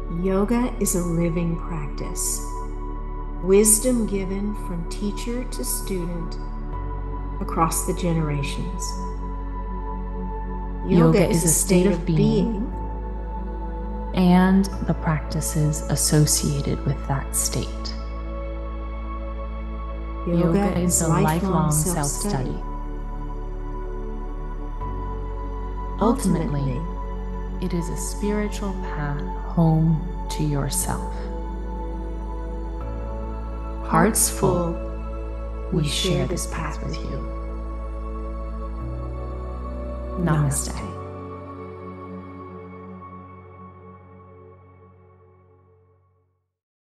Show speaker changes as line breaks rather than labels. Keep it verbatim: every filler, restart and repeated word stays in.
Yoga is a living practice. Wisdom given from teacher to student across the generations. Yoga, Yoga is, is a state, state of being, being
and the practices associated with that state. Yoga, Yoga is a lifelong self-study. Ultimately, it is a spiritual path home to yourself. Hearts full, we share this path with you. Namaste.